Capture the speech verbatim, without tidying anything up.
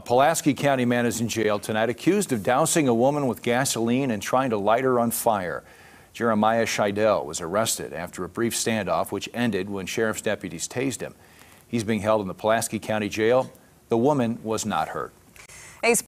A Pulaski County man is in jail tonight accused of dousing a woman with gasoline and trying to light her on fire. Jeremiah Scheidel was arrested after a brief standoff which ended when sheriff's deputies tased him. He's being held in the Pulaski County Jail. The woman was not hurt.